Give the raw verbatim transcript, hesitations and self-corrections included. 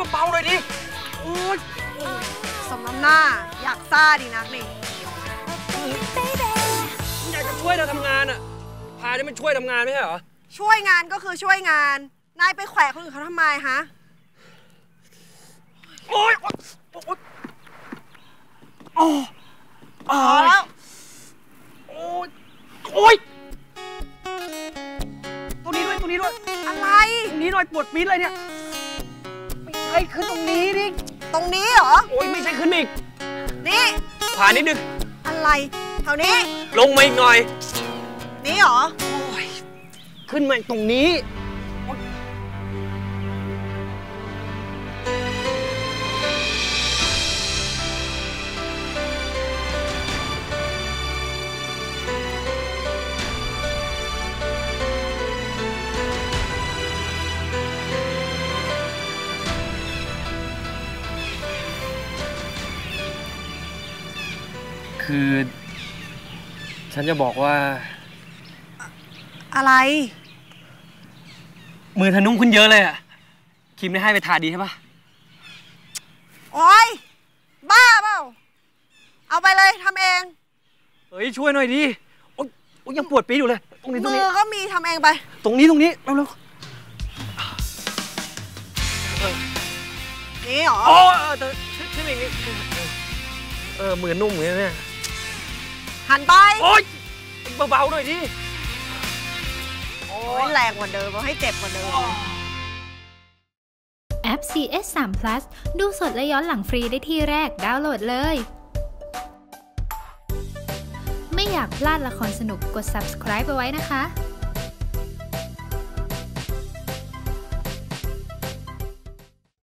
เบาๆเลยดิโอ้ยสมน้ำหน้าอยากซ่าดีนักนี่อยากจะช่วยเราทำงานอะพานี่มันช่วยทำงานไม่ใช่เหรอช่วยงานก็คือช่วยงานนายไปแขวะคนอื่นเขาทำไมฮะโอ๊ยโอ๊ยโอ๊ยอ๋อแล้วโอ๊ยโอ๊ยตรงนี้ด้วยตรงนี้ด้วยอะไรตรงนี้หน่อยปวดปี๊ดเลยเนี่ยไม่ใช่ขึ้นตรงนี้ดิตรงนี้เหรอโอ๊ยไม่ใช่ขึ้นอีกนี่ขวานิดนึงอะไรแถวนี้ลงมาอีกหน่อยนี่เหรอโอ๊ยขึ้นมาตรงนี้คือฉันจะบอกว่าอะไรมือเธอนุ่มขึ้นเยอะเลยอะครีมได้ให้ไปทาดีใช่ปะโอ๊ยบ้าเปล่าเอาไปเลยทำเองเฮ้ยช่วยหน่อยดิโอ๊ยโอ๊ยยังปวดปี๊ดอยู่เลยตรงนี้ตรงนี้มือก็มีทำเองไปตรงนี้ตรงนี้เร็วๆนี่เหรอโอ้เธอขึ้นอย่างนี้เออมือนุ่มอย่างนี้เนี่ยหันไปโอ๊ยเบาๆหน่อยดิโอ๊ยแรงกว่าเดิมเอาให้เจ็บกว่าเดิมแอป ซี เอส สาม Plus ดูสดและย้อนหลังฟรีได้ที่แรกดาวน์โหลดเลยไม่อยากพลาดละครสนุกกด ซับสไครบ์ เอาไว้นะคะ